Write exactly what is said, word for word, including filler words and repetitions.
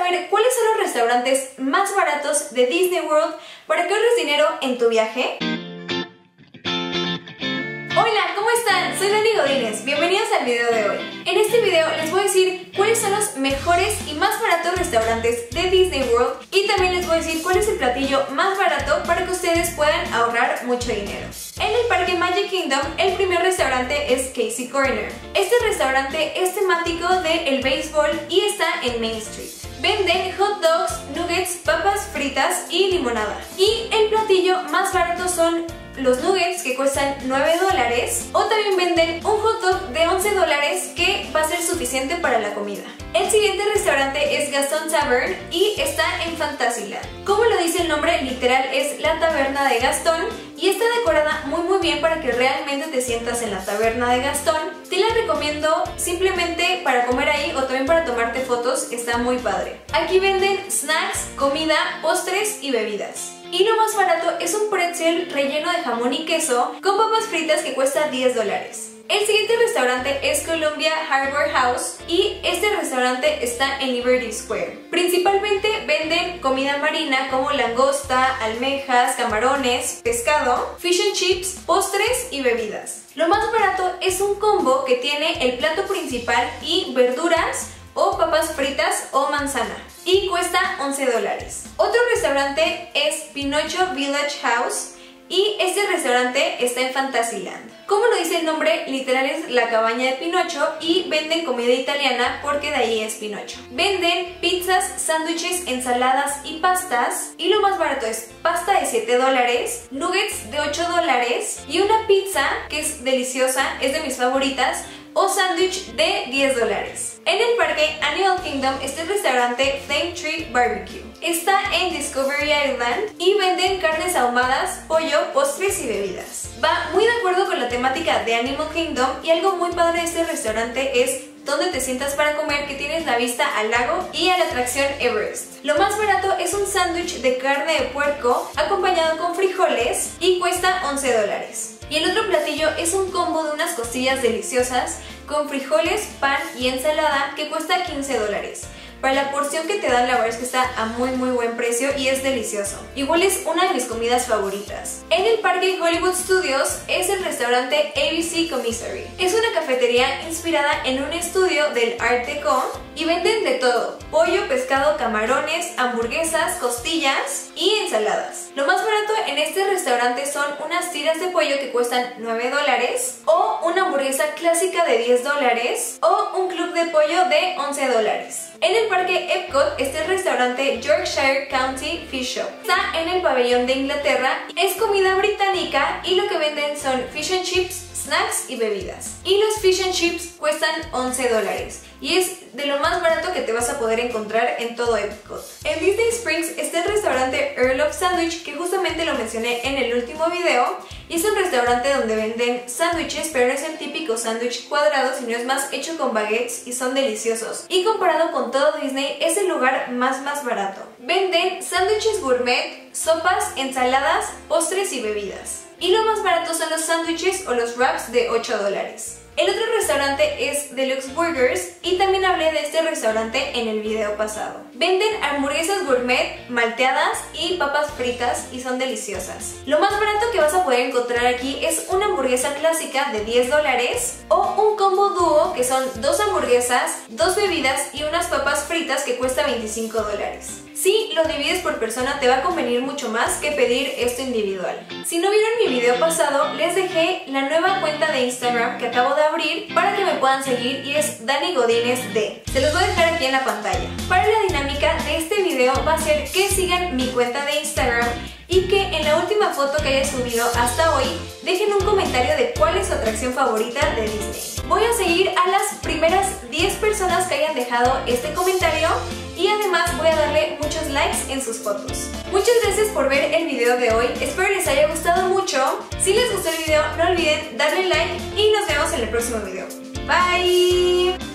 saber cuáles son los restaurantes más baratos de Disney World para que ahorres dinero en tu viaje? Hola, ¿cómo están? Soy Dani Godínez, bienvenidos al video de hoy. En este video les voy a decir cuáles son los mejores y más baratos restaurantes de Disney World y también les voy a decir cuál es el platillo más barato para que ustedes puedan ahorrar mucho dinero. En el parque Magic Kingdom, el primer restaurante es Casey Corner. Este restaurante es temático del béisbol y está en Main Street. Venden hot dogs, nuggets, papas fritas y limonada. Y el platillo más barato son los nuggets, que cuestan nueve dólares, o también venden un hot dog de once dólares que va a ser suficiente para la comida. El siguiente restaurante es Gaston Tavern y está en Fantasyland. Como lo dice el nombre, literal es la taberna de Gastón y está decorada muy muy bien para que realmente te sientas en la taberna de Gastón. Te la recomiendo simplemente para comer ahí o también para tomarte fotos, está muy padre. Aquí venden snacks, comida, postres y bebidas. Y lo más barato es un pretzel relleno de jamón y queso con papas fritas que cuesta diez dólares. El siguiente restaurante es Columbia Harbor House y este restaurante está en Liberty Square. Principalmente venden comida marina como langosta, almejas, camarones, pescado, fish and chips, postres y bebidas. Lo más barato es un combo que tiene el plato principal y verduras o papas fritas o manzana y cuesta once dólares. Otro restaurante es Pinocho Village House y este restaurante está en Fantasyland. Como lo dice el nombre, literal es la cabaña de Pinocho y venden comida italiana porque de ahí es Pinocho. Venden pizzas, sándwiches, ensaladas y pastas y lo más barato es pasta de siete dólares, nuggets de ocho dólares y una pizza que es deliciosa, es de mis favoritas, o sándwich de diez dólares. En el parque Animal Kingdom está el restaurante Flame Tree Barbecue. Está en Discovery Island y venden carnes ahumadas, pollo, postres y bebidas. Va muy de acuerdo con la temática de Animal Kingdom y algo muy padre de este restaurante es donde te sientas para comer, que tienes la vista al lago y a la atracción Everest. Lo más barato es un sándwich de carne de puerco acompañado con frijoles y cuesta once dólares. Y el otro platillo es un combo de unas costillas deliciosas con frijoles, pan y ensalada que cuesta quince dólares. Para la porción que te dan, la verdad es que está a muy muy buen precio y es delicioso. Igual es una de mis comidas favoritas. En el parque Hollywood Studios es el restaurante A B C Commissary. Es una cafetería inspirada en un estudio del Art Deco y venden de todo: pollo, pescado, camarones, hamburguesas, costillas y ensaladas. Lo más barato en este restaurante son unas tiras de pollo que cuestan nueve dólares, o una hamburguesa clásica de diez dólares, o un club de pollo de once dólares. En el parque Epcot está el restaurante Yorkshire County Fish Shop. Está en el pabellón de Inglaterra, es comida británica y lo que venden son fish and chips, snacks y bebidas. Y los fish and chips cuestan once dólares y es de lo más barato que te vas a poder encontrar en todo Epcot. En Disney Springs está el restaurante Earl of Sandwich, que justamente lo mencioné en el último video, y es un restaurante donde venden sándwiches, pero no es el típico sándwich cuadrado, sino es más hecho con baguettes y son deliciosos. Y comparado con todo Disney, es el lugar más más barato. Venden sándwiches gourmet, sopas, ensaladas, postres y bebidas. Y lo más barato son los sándwiches o los wraps de ocho dólares. El otro restaurante es Deluxe Burgers y también hablé de este restaurante en el video pasado. Venden hamburguesas gourmet, malteadas y papas fritas y son deliciosas. Lo más barato que vas a poder encontrar aquí es una hamburguesa clásica de diez dólares o un combo dúo que son dos hamburguesas, dos bebidas y unas papas fritas que cuesta veinticinco dólares. Si lo divides por persona te va a convenir mucho más que pedir esto individual. Si no vieron mi video pasado, les dejé la nueva cuenta de Instagram que acabo de abrir para que me puedan seguir y es Dani Godínez D. Se los voy a dejar aquí en la pantalla. Para la dinámica de este video va a ser que sigan mi cuenta de Instagram y que en la última foto que haya subido hasta hoy dejen un comentario de cuál es su atracción favorita de Disney. Voy a seguir a las primeras diez personas que hayan dejado este comentario y además voy a darle muchos likes en sus fotos. Muchas gracias por ver el video de hoy, espero les haya gustado mucho. Si les gustó el video no olviden darle like y nos vemos en el próximo video. Bye!